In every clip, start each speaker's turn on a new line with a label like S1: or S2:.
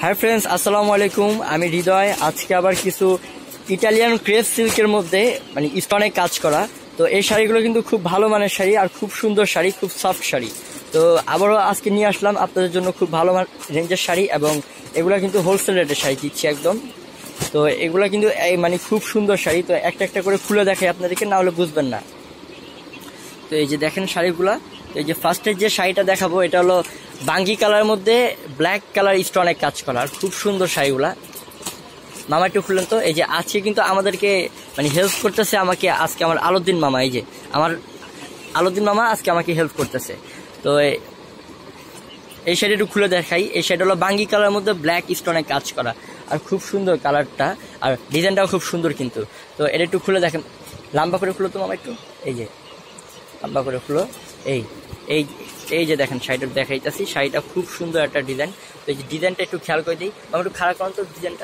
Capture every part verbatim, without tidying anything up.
S1: Hi friends, আসসালামু আলাইকুম। আমি হৃদয়। আজকে আবার কিছু ইটালিয়ান ক্রেপ সিল্কের মধ্যে মানে স্টোনে কাজ করা। তো এই শাড়িগুলো কিন্তু খুব ভালো মানের শাড়ি আর খুব সুন্দর শাড়ি, খুব সফট শাড়ি। তো আবারও আজকে নিয়ে আসলাম আপনাদের জন্য খুব ভালো রেঞ্জের শাড়ি, এবং এগুলো কিন্তু হোলসেল রেটের শাড়ি দিচ্ছি একদম। তো এগুলো কিন্তু এই মানে খুব সুন্দর শাড়ি। তো একটা একটা করে খুলে দেখাই আপনাদেরকে, না হলে বুঝবেন না। তো এই যে দেখেন শাড়িগুলা। এই যে ফার্স্টের যে শাড়িটা দেখাবো এটা হলো বাঙ্গি কালারের মধ্যে ব্ল্যাক কালার স্টোনে কাজ করা, আর খুব সুন্দর শাড়িগুলা। মামা একটু খুললেন তো। এই যে আজকে কিন্তু আমাদেরকে মানে হেল্প করতেছে আমাকে আজকে আমার আলাউদ্দিন মামা। এই যে আমার আলাউদ্দিন মামা আজকে আমাকে হেল্প করতেছে। তো এই শাড়ি একটু খুলে দেখাই। এই শাড়িটা হলো বাঙ্গি কালারের মধ্যে ব্ল্যাক স্টোনে কাজ করা, আর খুব সুন্দর কালারটা, আর ডিজাইনটাও খুব সুন্দর কিন্তু। তো এটা একটু খুলে দেখেন, লম্বা করে খুলো তো মামা একটু। এই যে লম্বা করে খুলো। এই এই এই যে দেখেন শাড়িটা দেখাইতেছি। শাড়িটা খুব সুন্দর একটা ডিজাইন। তো এই যে ডিজাইনটা একটু খেয়াল করে দিই, আমি একটু খারাপ করেন তো ডিজাইনটা।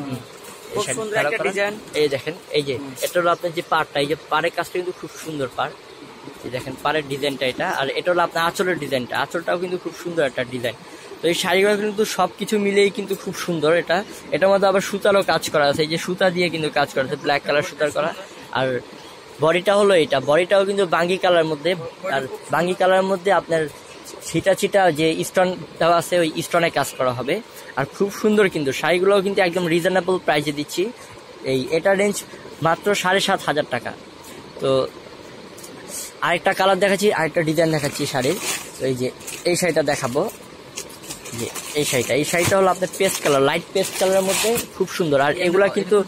S1: এই দেখেন, এই যে এটা হলো আপনার যে পাড়টা, এই যে পাড়ের কাজটা কিন্তু খুব সুন্দর পাড়। এই দেখেন পাড়ের ডিজাইনটা এটা। আর এটা হলো আপনার আঁচলের ডিজাইনটা, আঁচলটাও কিন্তু খুব সুন্দর একটা ডিজাইন। তো এই শাড়িগুলো কিন্তু সব কিছু মিলেই কিন্তু খুব সুন্দর। এটা এটার মধ্যে আবার সুতারও কাজ করা আছে, এই যে সুতা দিয়ে কিন্তু কাজ করা আছে, ব্ল্যাক কালার সুতার করা। আর বডিটা হলো এটা, বডিটাও কিন্তু বাঙ্গি কালার মধ্যে। আর বাঙ্গি কালারের মধ্যে আপনার ছিটা ছিটা যে স্টোন দেওয়া আছে, ওই স্টোনে কাজ করা হবে। আর খুব সুন্দর কিন্তু শাড়িগুলোও কিন্তু একদম রিজনেবল প্রাইসে দিচ্ছি। এই এটা রেঞ্জ মাত্র সাড়ে সাত হাজার টাকা। তো আরেকটা কালার দেখাচ্ছি, আরেকটা ডিজাইন দেখাচ্ছি শাড়ির। তো এই যে এই শাড়িটা দেখাবো। যে এই শাড়িটা এই শাড়িটা হলো আপনার পেস্ট কালার, লাইট পেস্ট কালারের মধ্যে খুব সুন্দর। আর এগুলা কিন্তু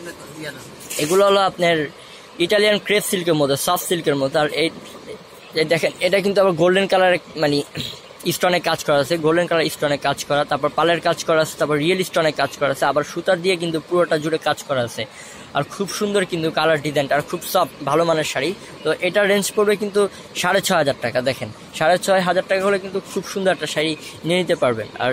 S1: এগুলো হলো আপনার ইটালিয়ান ক্রেপ সিল্কের মধ্যে, সফট সিল্কের মধ্যে। আর এই দেখেন এটা কিন্তু আবার গোল্ডেন কালার মানে স্টোনে কাজ করা আছে, গোল্ডেন কালার স্টোনে কাজ করা, তারপর পালের কাজ করা আছে, তারপর রিয়েল স্টোনে কাজ করা আছে, আবার সুতার দিয়ে কিন্তু পুরোটা জুড়ে কাজ করা আছে। আর খুব সুন্দর কিন্তু কালার ডিজাইনটা, আর খুব সফট ভালো মানের শাড়ি। তো এটা রেঞ্জ পড়বে কিন্তু সাড়ে ছয় হাজার টাকা। দেখেন সাড়ে ছয় হাজার টাকা হলে কিন্তু খুব সুন্দর একটা শাড়ি নিয়ে নিতে পারবেন। আর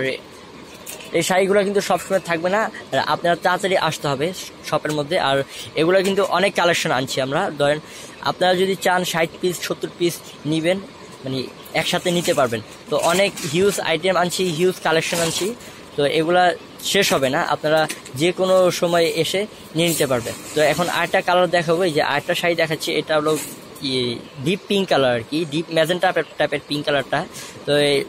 S1: এই শাড়িগুলো কিন্তু সবসময় থাকবে না, আপনারা তাড়াতাড়ি আসতে হবে শপের মধ্যে। আর এগুলো কিন্তু অনেক কালেকশন আনছি আমরা। ধরেন আপনারা যদি চান ষাট পিস সত্তর পিস নিবেন, মানে একসাথে নিতে পারবেন। তো অনেক হিউজ আইটেম আনছি, হিউজ কালেকশন আনছি। তো এগুলা শেষ হবে না, আপনারা যে কোনো সময় এসে নিয়ে নিতে পারবেন। তো এখন আরেকটা কালার দেখাবো। এই যে আরেকটা শাড়ি দেখাচ্ছি, এটা হলো ডিপ পিঙ্ক কালার আর কি, ডিপ ম্যাজেন্টা টাইপের পিঙ্ক কালারটা। তো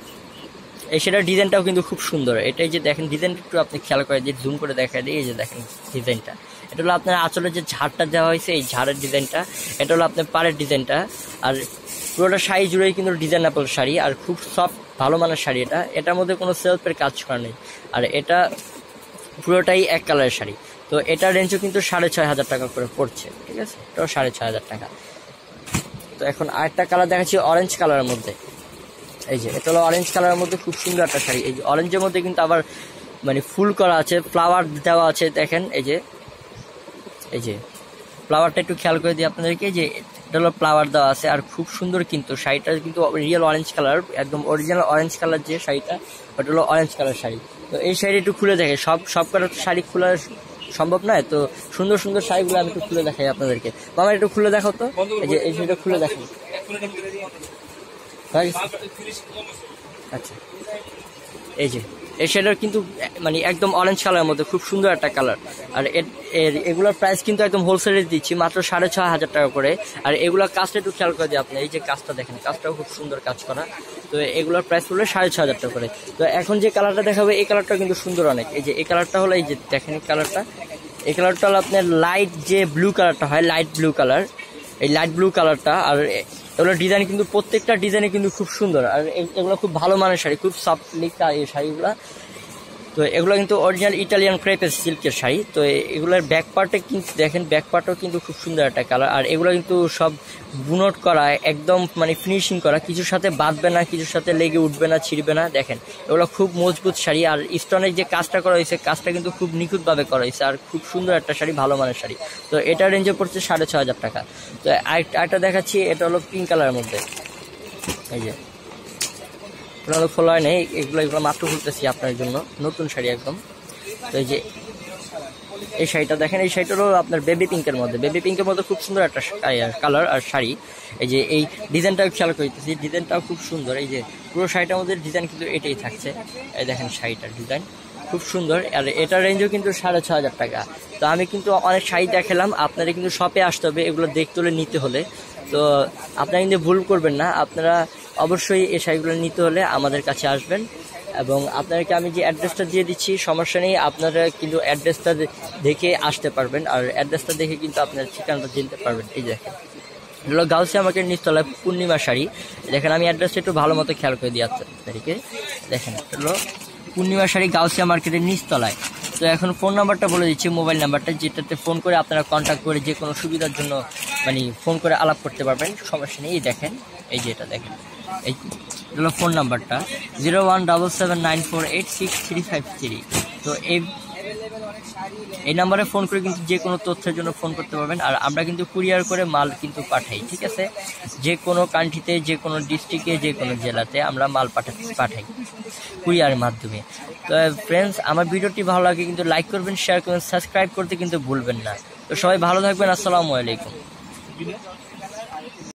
S1: এই সেটার ডিজাইনটাও কিন্তু খুব সুন্দর। এটাই যে দেখেন ডিজাইনটা একটু আপনি খেয়াল করে যে জুম করে দেখা দিই। এই যে দেখেন ডিজাইনটা, এটা হলো আপনার আঁচলের যে ঝাড়টা দেওয়া হয়েছে, এই ঝাড়ের ডিজাইনটা। এটা হলো আপনার পাড়ের ডিজাইনটা। আর পুরোটা শাড়ি জুড়েই কিন্তু ডিজাইনেবল শাড়ি, আর খুব সফট ভালো মানের শাড়ি এটা। এটার মধ্যে কোনো সেলফের কাজ করা নেই, আর এটা পুরোটাই এক কালারের শাড়ি। তো এটার রেঞ্জও কিন্তু সাড়ে ছয় হাজার টাকা করে পড়ছে, ঠিক আছে? এটাও সাড়ে ছয় হাজার টাকা। তো এখন আরেকটা কালার দেখাচ্ছি অরেঞ্জ কালারের মধ্যে। এই যে এটা হলো অরেঞ্জ কালারের মধ্যে খুব সুন্দর একটা শাড়ি। এই যে অরেঞ্জের মধ্যে কিন্তু আবার মানে ফুল করা আছে, ফ্লাওয়ার দেওয়া আছে। দেখেন এই যে এই যে ফ্লাওয়ারটা একটু খেয়াল করে দিই আপনাদেরকে, যে এটা হলো ফ্লাওয়ার দেওয়া আছে। আর খুব সুন্দর কিন্তু শাড়িটা কিন্তু রিয়েল অরেঞ্জ কালার, একদম অরিজিনাল অরেঞ্জ কালার যে শাড়িটা, ওটা হলো অরেঞ্জ কালার শাড়ি। তো এই শাড়ি একটু খুলে দেখে, সব সব কালার শাড়ি খোলা সম্ভব নয়। তো সুন্দর সুন্দর শাড়িগুলো আমি একটু খুলে দেখাই আপনাদেরকে। মামা একটু খুলে দেখাও তো। এই যে এই শাড়িটা খুলে দেখাই। আচ্ছা, এই যে এই শাড়িটার কিন্তু মানে একদম অরেঞ্জ কালারের মধ্যে খুব সুন্দর একটা কালার। আর এগুলোর প্রাইস কিন্তু একদম হোলসেলে দিচ্ছি মাত্র সাড়ে ছয় হাজার টাকা করে। আর এগুলোর কাজটা একটু খেয়াল করে দিই আপনি, এই যে কাজটা দেখেন, কাজটাও খুব সুন্দর কাজ করা। তো এগুলোর প্রাইস পড়লে সাড়ে ছয় হাজার টাকা করে। তো এখন যে কালারটা দেখাবে এই কালারটা কিন্তু সুন্দর অনেক। এই যে এই কালারটা হলো, এই যে দেখেন এই কালারটা, এই কালারটা হলো আপনার লাইট যে ব্লু কালারটা হয়, লাইট ব্লু কালার, এই লাইট ব্লু কালারটা। আর এগুলো ডিজাইন কিন্তু প্রত্যেকটা ডিজাইনে কিন্তু খুব সুন্দর। আর এগুলো খুব ভালো মানের শাড়ি, খুব সফট লিখা এই শাড়িগুলো। তো এগুলো কিন্তু অরিজিনাল ইটালিয়ান ক্রেপ সিল্কের শাড়ি। তো এগুলোর ব্যাক পার্টে কিন্তু দেখেন, ব্যাক পার্টও কিন্তু খুব সুন্দর একটা কালার। আর এগুলো কিন্তু সব বুনট করা, একদম মানে ফিনিশিং করা, কিছুর সাথে বাঁধবে না, কিছুর সাথে লেগে উঠবে না, ছিঁড়বে না। দেখেন এগুলো খুব মজবুত শাড়ি। আর স্টোনের যে কাজটা করা হয়েছে, কাজটা কিন্তু খুব নিখুঁতভাবে করা হয়েছে, আর খুব সুন্দর একটা শাড়ি, ভালো মানের শাড়ি। তো এটা রেঞ্জে পড়ছে সাড়ে ছয় হাজার টাকা। তো আরেকটা দেখাচ্ছি, এটা হলো পিঙ্ক কালারের মধ্যে। এই যে এগুলো খোলা হয় নেই, এগুলো এগুলো মাত্র খুলতেছি আপনার জন্য, নতুন শাড়ি একদম। তো এই যে এই শাড়িটা দেখেন, এই শাড়িটা হলো আপনার বেবি পিঙ্কের মধ্যে, বেবি পিঙ্কের মধ্যে খুব সুন্দর একটা কালার আর শাড়ি। এই যে এই ডিজাইনটাও খেয়াল করতেছি, ডিজাইনটাও খুব সুন্দর। এই যে পুরো শাড়িটার মধ্যে ডিজাইন কিন্তু এটাই থাকছে। এই দেখেন শাড়িটার ডিজাইন খুব সুন্দর। আর এটার রেঞ্জও কিন্তু সাড়ে ছ হাজার টাকা। তো আমি কিন্তু অনেক শাড়ি দেখালাম, আপনারা কিন্তু শপে আসতে হবে এগুলো দেখতে হলে, নিতে হলে। তো আপনারা কিন্তু ভুল করবেন না, আপনারা অবশ্যই এই শাড়িগুলো নিতে হলে আমাদের কাছে আসবেন। এবং আপনাদেরকে আমি যে অ্যাড্রেসটা দিয়ে দিচ্ছি, সমস্যা নেই, আপনারা কিন্তু অ্যাড্রেসটা দেখে আসতে পারবেন। আর অ্যাড্রেসটা দেখে কিন্তু আপনার ঠিকানাটা চিনতে পারবেন। এই দেখেন, হলো গাউসিয়া মার্কেট নিচতলায় পূর্ণিমা শাড়ি। দেখেন আমি অ্যাড্রেসটা একটু ভালো মতো খেয়াল করে দিয়ে আপনাদেরকে দেখেন, হলো পূর্ণিমা শাড়ি গাউসিয়া মার্কেটের নিচতলায়। তো এখন ফোন নাম্বারটা বলে দিচ্ছি, মোবাইল নাম্বারটা, যেটাতে ফোন করে আপনারা কন্ট্যাক্ট করে যে কোনো সুবিধার জন্য মানে ফোন করে আলাপ করতে পারবেন, সমস্যা নেই। এই দেখেন, এই যে এটা দেখেন, এই হলো ফোন নাম্বারটা zero one double seven nine four eight six three five three. তো এই এই নাম্বারে ফোন করে কিন্তু যে কোনো তথ্যের জন্য ফোন করতে পারবেন। আর আমরা কিন্তু কুরিয়ার করে মাল কিন্তু পাঠাই, ঠিক আছে? যে কোনো কান্ট্রিতে, যে কোনো ডিস্ট্রিক্টে, যে কোনো জেলাতে আমরা মাল পাঠাতে পাঠাই কুরিয়ারের মাধ্যমে। তো ফ্রেন্ডস, আমার ভিডিওটি ভালো লাগে কিন্তু লাইক করবেন, শেয়ার করবেন, সাবস্ক্রাইব করতে কিন্তু ভুলবেন না। তো সবাই ভালো থাকবেন, আসসালামু আলাইকুম।